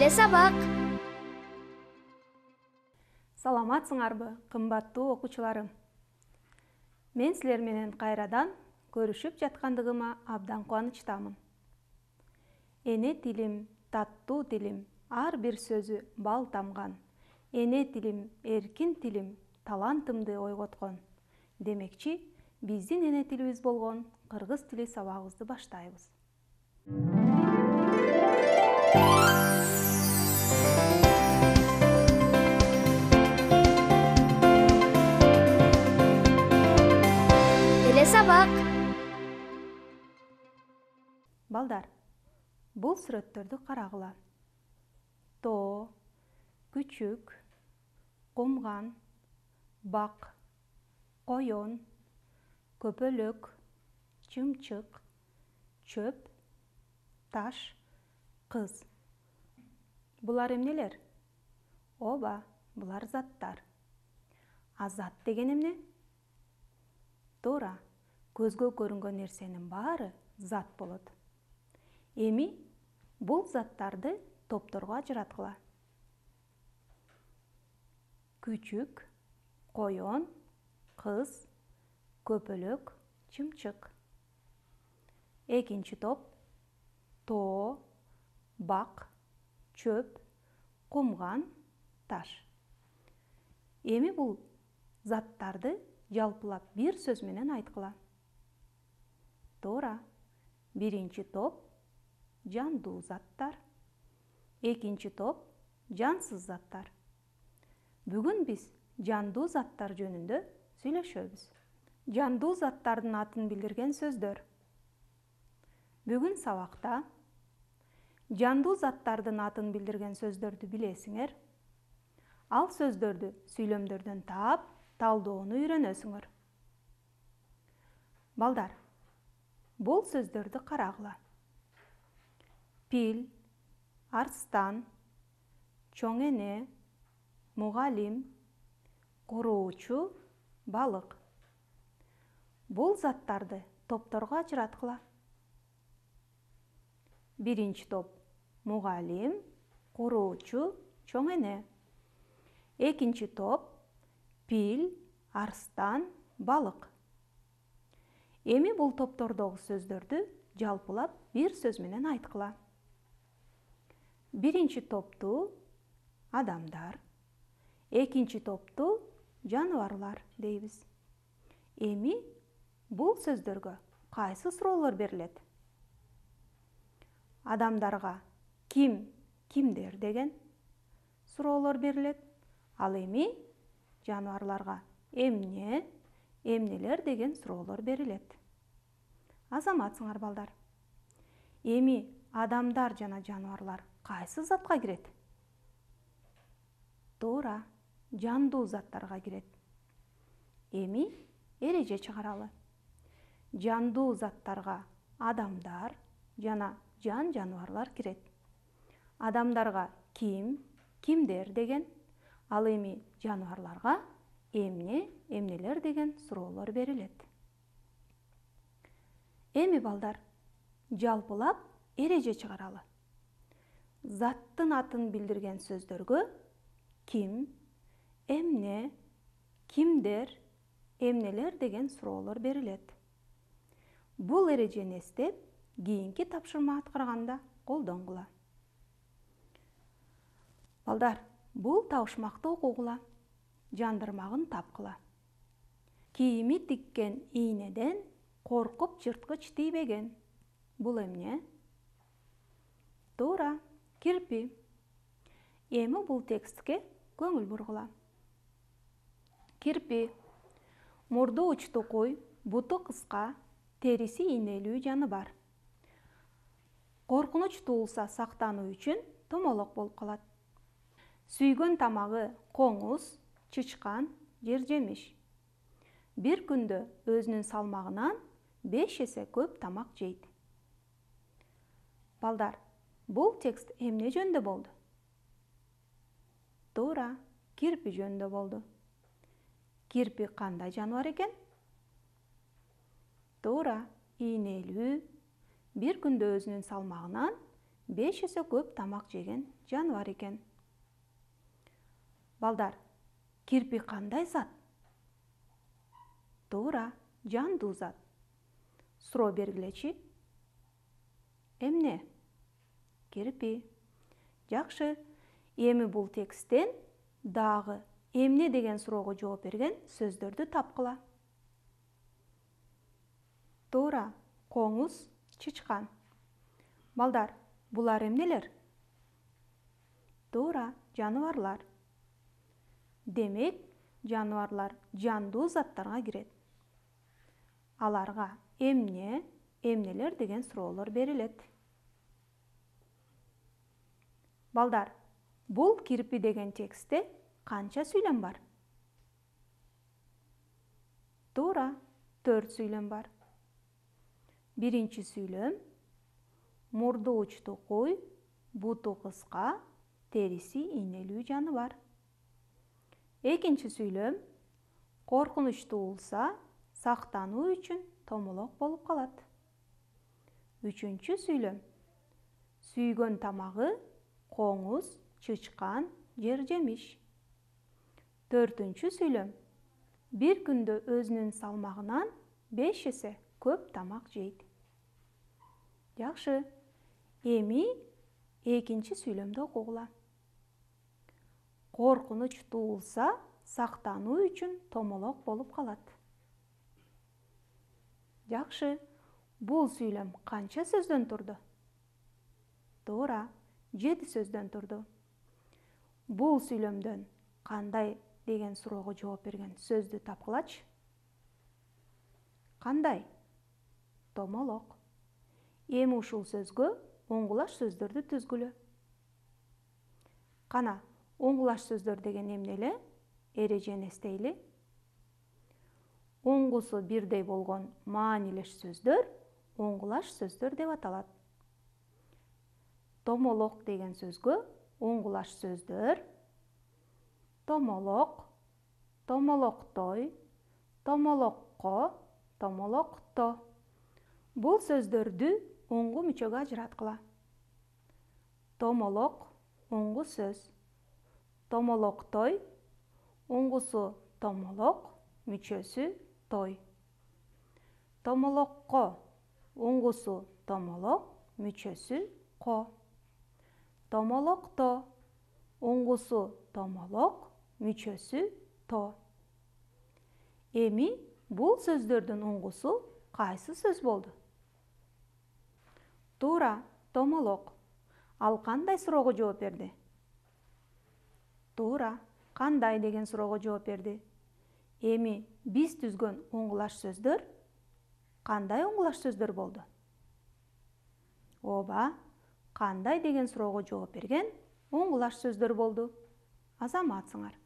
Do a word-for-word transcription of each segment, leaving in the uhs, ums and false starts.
Эле сабак. Саламатсыңарбы, кымбаттуу окуучуларым. Мен силер менен кайрадан көрүшүп жаткандыгыма абдан кубанычтамын. Эне тилим, таттуу тилим, ар бир сөзү бал тамган. Эне тилим, эркин тилим, талантымды ойготкон. Демекчи, биздин эне тилибиз болгон кыргыз тили сабагыбызды баштайбыз. Эле сабак. Балдар, бул сүрөттөрдү карагыла. Тоо, күчүк, кумган, бак, коён, көпөлөк, чымчык, чөп, таш, кыз. Булар эмнелер? Ооба, булар заттар. А зат деген эмне? Туура, көзгө көрүнгөн нерсенин баары зат болот. Эми бул заттарды топторго ажыраткыла. Күчүк, коён, кыз, көпөлөк, чымчык. Экинчи топ: тоо, бак, чөп, кумган, таш. Эми бул заттарды жалпылап бир сөз менен айткыла. Туура. Биринчи топ жандуу заттар, экинчи топ жансыз заттар. Бүгүн биз жандуу заттар жөнүндө сүйлөшөбүз. Жандуу заттардын атын билдирген сөздөр. Бүгүн сабакта жандуу заттардын атын билдирген сөздөрдү билесиңер. Ал сөздөрдү сүйлөмдөрдөн таап, талдоону үйрөнөсүңөр. Балдар, бул сөздөрдү карагыла. Пил, арстан, чоң эне, мугалим, куруучу, балык. Бул заттарды топторго ажыраткыла. Биринчи топ: мугалим, куруучу, чоң эне. Экинчи топ: пил, арстан, балык. Эми бул топтордогу сөздөрдү жалпылап бир сөз менен айткыла. Биринчи топту адамдар, экинчи топту жаныбарлар дейбиз. Эми бул сөздөргө кайсы суроолор берилет? Адамдарга ким, кимдер деген суроолор берилет. Ал эми жаныбарларга эмне, эмнелер деген суроолор берилет. Азаматсыңар балдар. Эми адамдар жана жаныбарлар кайсы затка кирет? Туура, жандуу заттарга кирет. Эми эреже чыгаралы. Жандуу заттарга адамдар жана жан жаныбарлар кирет. Адамдарга ким, кимдер деген, ал эми жаныбарларга эмне, эмнелер деген суроолор берилет. Эми балдар, жалпылап эреже чыгаралы. Заттын атын билдирген сөздөргө ким, эмне, кимдер, эмнелер деген суроолор берилет. Бул эрежени эстеп, кийинки тапшырма аткарганда колдонгула. Балдар, бул табышмакты окугула, жандырмагын тапкыла. Кийими тиккен ийнеден коркуп жырткыч тийбеген. Бул эмне? Туура, кирпи. Эми бул текстке көңүл бургула. Кирпи. Мурду учтукуй, буту кыска, териси ийнелүү жаныбар. Коркунуч туулса сактануу үчүн томолок болуп калат. Сүйгөн тамагы коңуз, чычкан, жер жемиш. Бир күндө өзүнүн салмагынан беш эсе көп тамак жейт. Балдар, бул текст эмне жөнүндө болду? Туура, кирпи жөнүндө болду. Кирпи кандай жаныбар экен? Туура, ийнелүү, бир күндө өзүнүн салмагынан беш есе көп тамақ жеген жануар екен. Балдар, кирпи қандай зат? Туура, жандуу зат. Суроо бергилечи. Эмне? Кирпи. Жакшы. Эми бул тексттен дагы эмне деген суроого жооп берген сөздөрдү тапкыла. Туура, коңуз, чычкан. Балдар, булар эмнелер? Туура, жаныбарлар. Демек, жаныбарлар жандуу заттарга кирет. Аларга эмне, эмнелер деген суроолор берилет. Балдар, бул кирпи деген текстте канча сүйлөм бар? Туура, төрт сүйлөм бар. Биринчи сүйлөм: мурду учтуу куй, буту кыска, териси ийнелүү жаныбар. Экинчи сүйлөм: коркунучтуу болса, сактануу үчүн томолок болуп калат. Үчүнчү сүйлөм: сүйгөн тамагы коңуз, чычкан, жер жемиш. Төртүнчү сүйлөм: бир күндө өзүнүн салмагынан беш есе көп тамак жейт. Жакшы. Эми экинчи сүйлөмдү окугула. Коркунуч туулса, сактануу үчүн томолок болуп калат. Жакшы. Бул сүйлөм канча сөздөн турду? Туура, жети сөздөн турду. Бул сүйлөмдөн кандай деген суроого жооп берген сөздү тапкылачы. Кандай? Томолок. Эми ушул сөзгө оңгулаш сөздөрдү түзгүлө. Кана, оңгулаш сөздөр деген эмнеле? Эрежени эстейли. Оңгусу бирдей болгон маанилеш сөздөр оңгулаш сөздөр деп аталат. Томолок деген сөзгө оңгулаш сөздөр: томолок, томолоктой, томолокко, томолокто. Бул сөздөрдү оңгу мүчөгө ажыраткыла. Томолок оңгу сөз. Томолоктой оңгусу томолок, мүчөсү той. Томолокко оңгусу томолок, мүчөсү ко. Томолокто оңгусу томолок, мүчөсү то. Эми бул сөздөрдүн оңгусу кайсы сөз болду? Туура, томолок. Ал кандай суроого жооп берди? Туура, кандай деген суроого жооп берди. Эми биз түзгөн оңгулаш сөздөр кандай оңгулаш сөздөр болду? Ооба, кандай деген суроого жооп берген оңгулаш сөздөр болду. Азаматсыңар.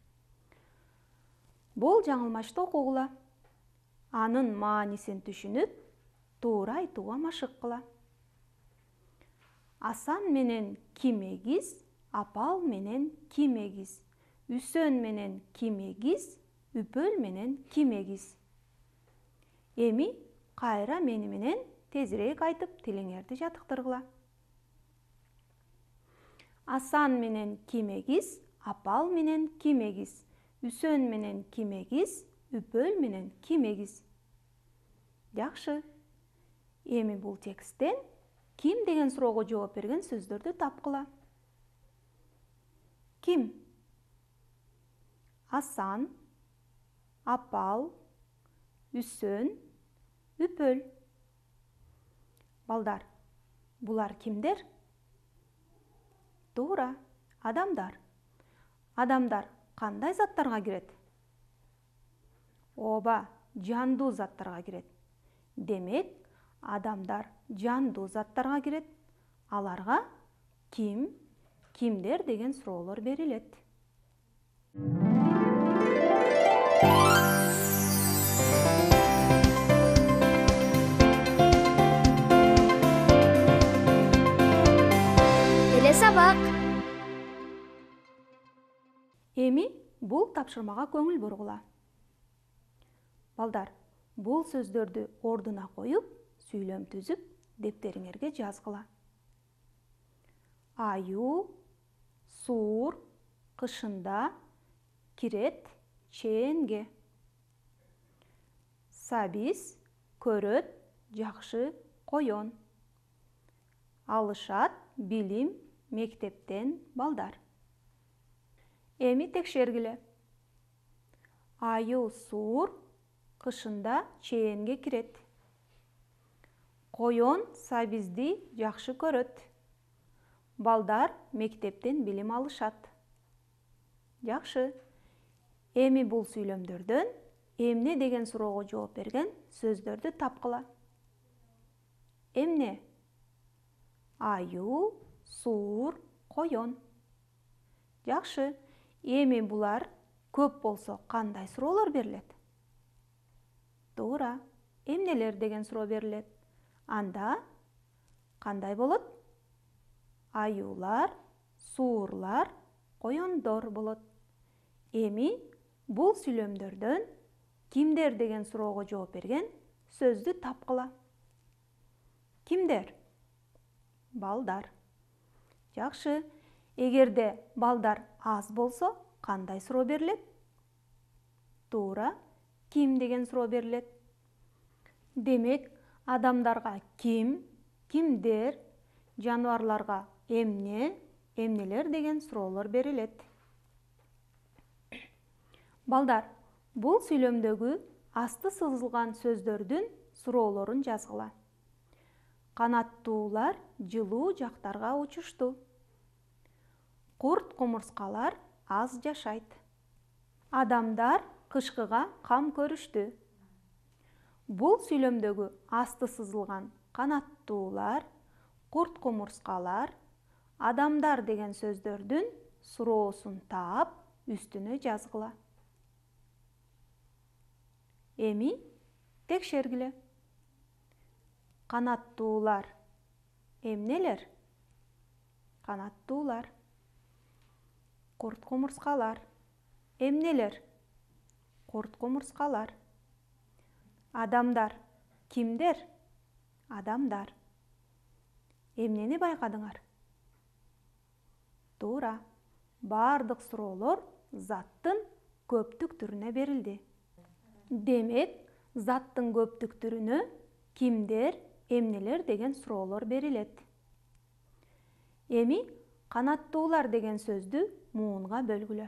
Бул жаңылмашты окугула. Анын маанисин түшүнүп, туура айтууга машык кыла. Асан менен ким эгиз, апал менен ким эгиз, Үсөн менен ким эгиз, Үпөл менен ким эгиз. Эми кайра мени менен тезирээк айтып тилиңерди жатыктыргыла. Асан менен ким эгиз, апал менен ким эгиз, Үсөн менен ким эгиз, Үпөл менен ким эгиз. Жакшы. Эми бул тексттен ким деген суроого жооп берген сөздөрдү тапкыла. Ким? Асан, апал, Үсөн, Үпөл. Балдар, булар кимдер? Туура, адамдар. Адамдар кандай заттарга кирет? Ооба, жандуу заттарга кирет. Демек, адамдар жандуу заттарга кирет. Аларга ким, кимдер деген суроолор берилет. Эле сабак. Эми бул тапшырмага көңүл бургула. Балдар, бул сөздөрдү ордуна коюп, сүйлөм түзүп, дептериңерге жазгыла. аю, суур кышында кирет чээнге. Сабиз көрөт жакшы коён. Алышат билим мектептен балдар. Эми текшергиле. Аю суур кышында чээнге кирет. Коён сабизди жакшы көрөт. Балдар мектептен билим алышат. Жакшы. Эми бул сүйлөмдөрдөн эмне деген суроого жооп берген сөздөрдү тапкыла. Эмне? Аю, суур, коён. Жакшы. Эми булар көп болсо кандай суроолор берилет? Туура. Эмнелер деген суроо берилет. Анда кандай болот? Аюлар, суурлар, коёндор болот. Эми бул сүйлөмдөрдөн кимдер деген суроого жооп берген сөздү тапкыла. Кимдер? Балдар. Жакшы. Эгерде балдар аз болсо, кандай суроо берилет? Туура. Ким деген суроо берилет. Демек, адамдарга ким, кимдер, жаныбарларга эмне, эмнелер деген суроолор берилет. Балдар, бул сүйлөмдөгү асты сызылган сөздөрдүн суроолорун жазгыла. Канаттуулар жылуу жактарга учушту. Курт кумурскалар аз жашайт. Адамдар кышкыга кам көрүштү. Бул сүйлөмдөгү асты сызылган канаттуулар, курт кумурскалар, адамдар деген сөздөрдүн суроосун таап, үстүнө жазгыла. Эми текшергиле. Канаттуулар эмнелер? Канаттуулар. Курт кумурскалар эмнелер? Курт кумурскалар. Адамдар кимдер? Адамдар. Эмнени байкадыңар? Туура. Бардык суроолор заттын көптүк түрүнө берилди. Демек, заттын көптүк түрүнө кимдер, эмнелер деген суроолор берилет. Эми канаттуулар деген сөздү муунга бөлгүлө.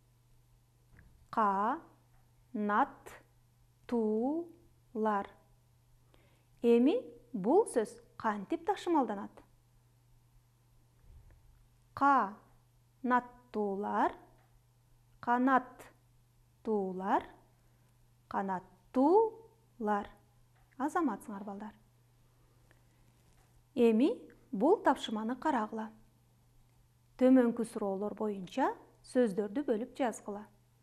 Ка, нат, туу, лар. Эми бул сөз кантип ташымалданат? Ка, наттуулар, канаттуулар, канаттуулар. Азаматсыңар балдар. Эми бул тапшырманы карагыла. Төмөнкү суроолор боюнча сөздөрдү бөлүп жазгыла.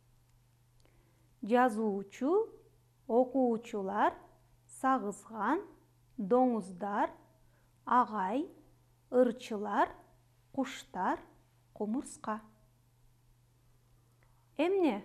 Жазуучу, окуучулар, сагызган, доңуздар, агай, ырчылар, куштар, кумурска. Эмне?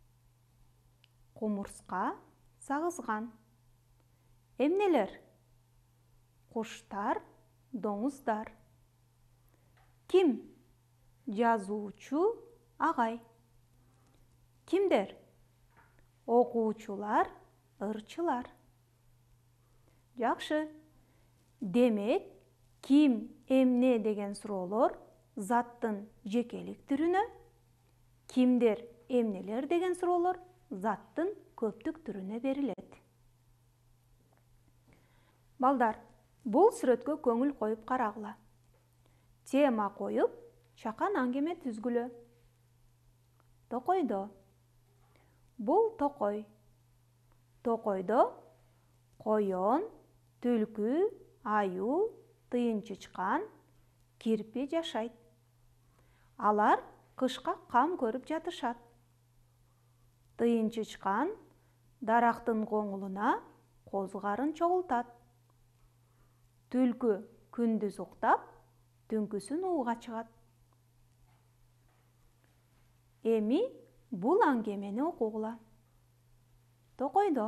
Кумурска, сагызган. Эмнелер? Куштар, доңуздар. Ким? Жазуучу, агай. Кимдер? Окуучулар, ырчылар. Жакшы. Демек, ким, эмне деген суроолор заттын жекелик түрүнө, кимдер, эмнелер деген суроолор заттын көптүк түрүнө берилет. Балдар, бул сүрөткө көңүл коюп карагыла. Тема коюп, чакан аңгеме түзгүлө. Токойдо. Бул токой. Токойдо коён, түлкү, аю, тыйынчычкан, кирпи жашайт. Алар кышка кам көрүп жатышат. Тыйынчычкан дарактын коңулуна козгарын чогултат. Түлкү күндүз уктап, түнкүсүн ууга чыгат. Эми бул аңгемени окугула. Токойдо.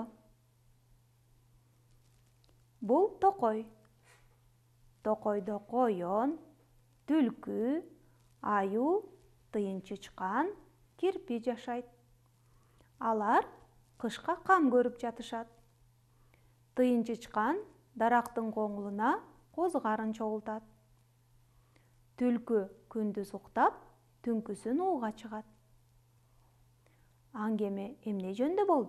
Бул токой. Токойдо коён, түлкү, аю, тыйын чычкан, кирпи жашайт. Алар кышка кам көрүп жатышат. Тыйын чычкан дарактын коңулуна козгарын чогултат. Түлкү күндүз уктап, түнкүсүн ууга чыгат. Аңгеме эмне жөнүндө болду?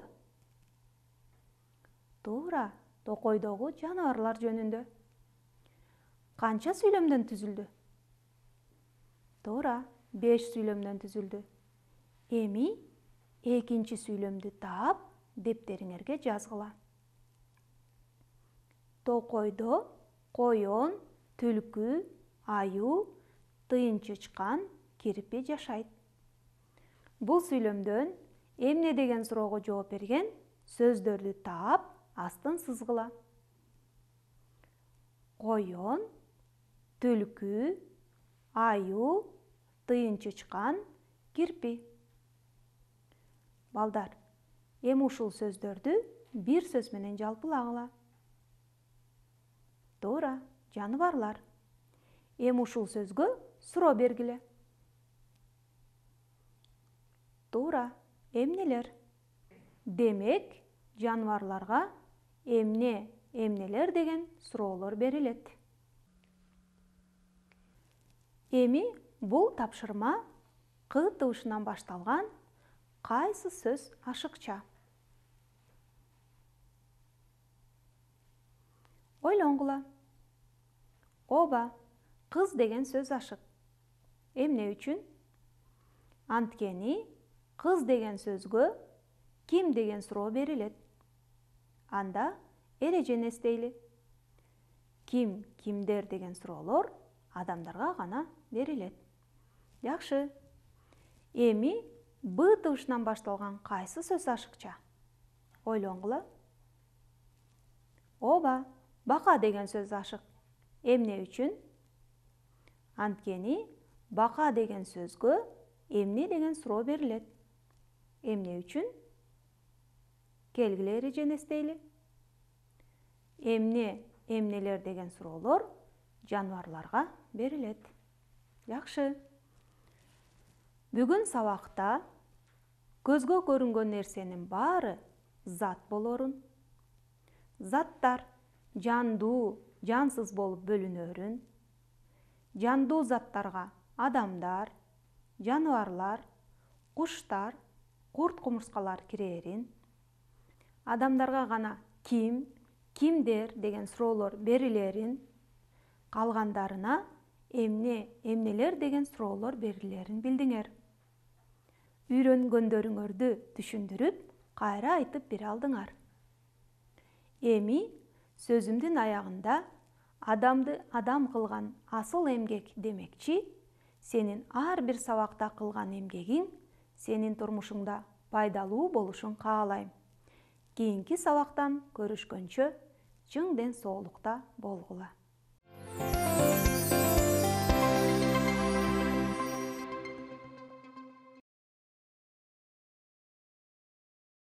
Туура, токойдогу жаныбарлар жөнүндө. Канча сүйлөмдөн түзүлдү? Туура, беш сүйлөмдөн түзүлдү. Эми экинчи сүйлөмдү таап, дептериңерге жазгыла. Токойдо коён, түлкү, аю, тыйын чычкан, кирпи жашайт. Бул сүйлөмдөн эмне деген суроого жооп берген сөздөрдү таап, астын сызгыла. Коён, түлкү, аю, тыйын чычкан, кирпи. Балдар, эми ушул сөздөрдү бир сөз менен жалпылагыла. Туура, жаныбарлар. Эми ушул сөзгө суроо бергиле. Туура, эмнелер? Демек, жаныбарларга эмне, эмнелер деген суроолор берилет. Эми бул тапшырма К тыбышынан башталган кайсы сөз ашыкча? Ойлонгула. Ооба, кыз деген сөз ашык. Эмне үчүн? Анткени кыз деген сөзгө ким деген суроо берилет. Анда эрежени эстейли. Ким, кимдер деген суроолор адамдарга гана берилет. Жакшы. Эми Б тыбышынан башталган кайсы сөз ашыкча? Ойлонгула. Ооба, бака деген сөз ашык. Эмне үчүн? Анткени бака деген сөзгө эмне деген суроо берилет. Эмне үчүн? Келгиле эрежени эстейли. Эмне, эмнелер деген суроолор жаныбарларга берилет. Жакшы. Бүгүн сабакта көзгө көрүнгөн нерсенин баары зат болорун, заттар жандуу, жансыз болуп бөлүнөрүн, жандуу заттарга адамдар, жаныбарлар, куштар, курт-кумурскалар кирерин, адамдарга гана ким, кимдер деген суроолор берилерин, калгандарына эмне, эмнелер деген суроолор берилерин билдиңер. Үйрөнгөндөрүңөрдү түшүндүрүп, кайра айтып бере алдыңар. Эми сөзүмдүн аягында адамды адам кылган асыл эмгек демекчи, сенин ар бир сабакта кылган эмгегиң сенин турмушуңда пайдалуу болушун каалайм. Кийинки сабактан көрүшкөнчө чың ден соолукта болгула.